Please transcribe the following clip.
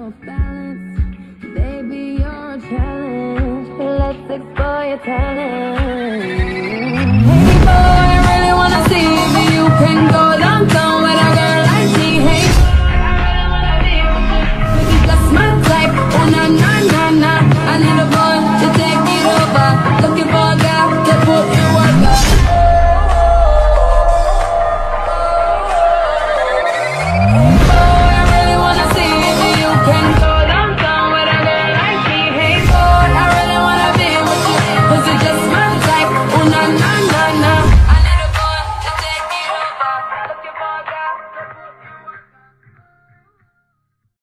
off balance. Baby, you're a challenge. Let's explore your talent.